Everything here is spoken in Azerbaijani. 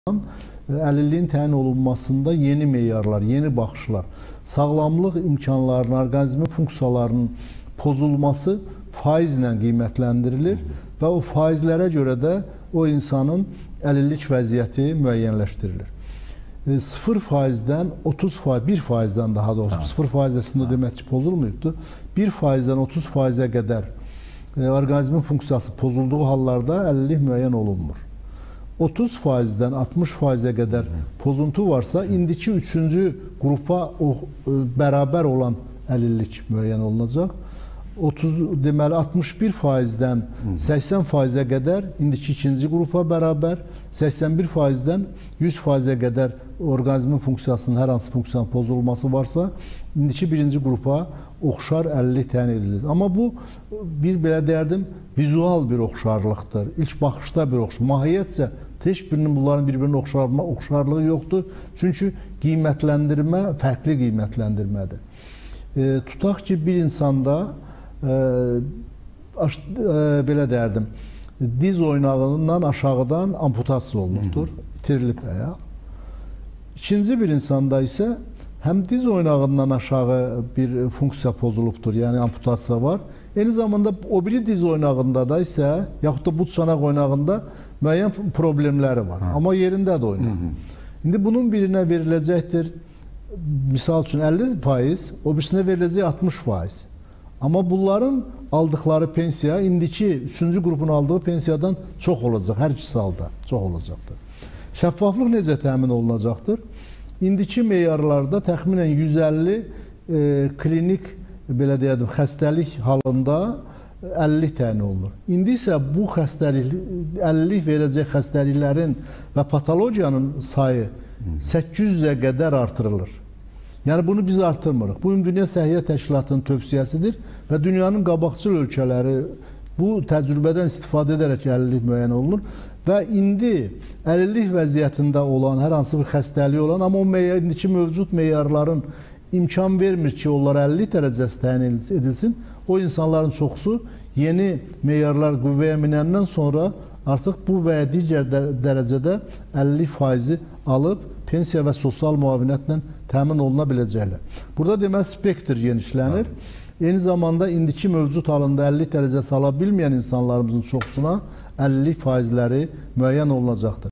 Əlilliyin təyin olunmasında yeni meyarlar, yeni baxışlar, sağlamlıq imkanlarının, orqanizmin funksiyalarının pozulması faizlə qiymətləndirilir və o faizlərə görə də o insanın əlillik vəziyyəti müəyyənləşdirilir. 0%-dən 30%, 1%-dən daha doğrusu, 0% əslində demək ki, pozulmayıbdır. 1%-dən 30%-ə qədər orqanizmin funksiyası pozulduğu hallarda əlillik müəyyən olunmur. 30%-dən 60%-ə qədər pozuntu varsa, indiki 3-cü qrupa bərabər olan əlillik müəyyən olunacaq. Deməli, 61%-dən 80%-ə qədər indiki 2-ci qrupa bərabər, 81%-dən 100%-ə qədər orqanizmin funksiyasının, hər hansı funksiyanın pozulması varsa, indiki 1-ci qrupa oxşar əlillik təyin edilir. Amma bu, belə deyərdim, vizual bir oxşarlıqdır. İlk baxışda bir oxşarlıq. Mahiyyətcə, heç birinin bunların bir-birinin oxşarlığı yoxdur. Çünki qiymətləndirmə fərqli qiymətləndirmədir. Tutaq ki, bir insanda belə deyərdim, diz oynağından aşağıdan amputasiya olunubdur, itirilib ayaq. İkinci bir insanda isə həm diz oynağından aşağı bir funksiya pozulubdur, yəni amputasiya var. Eyni zamanda o biri diz oynağında da isə, yaxud da but çanaq oynağında müəyyən problemləri var. Amma yerindədir oynaq. İndi bunun birinə veriləcəkdir, misal üçün 50%, o birisine veriləcək 60%. Amma bunların aldıqları pensiya indiki 3-cü qrupun aldığı pensiyadan çox olacaq, hər ikisi halda çox olacaqdır. Şəffaflıq necə təmin olunacaqdır? İndiki meyarlarda təxminən 150 klinik, belə deyədim, xəstəlik halında əlillik təyin olunur. İndi isə bu əlillik verəcək xəstəliklərin və patologiyanın sayı 800-ə qədər artırılır. Yəni bunu biz artırmırıq. Bu Ümumdünya Səhiyyə Təşkilatının tövsiyəsidir və dünyanın qabaqcıl ölkələri bu təcrübədən istifadə edərək əlillik müəyyən olunur və indi əlillik vəziyyətində olan, hər hansı bir xəstəliyi olan, amma o indiki mövcud meyarların imkan vermir ki, onlar əlillik dərəcəsi təyin edilsin. O insanların çoxusu yeni meyarlar qüvvəyə minəndən sonra artıq bu və ya digər dərəcədə 50% alıb pensiya və sosial müavinətlə təmin oluna biləcəklər. Burada demək spektr genişlənir. Eyni zamanda indiki mövcud halında 50 dərəcəsi ala bilməyən insanlarımızın çoxsuna 50% faizləri müəyyən olunacaqdır.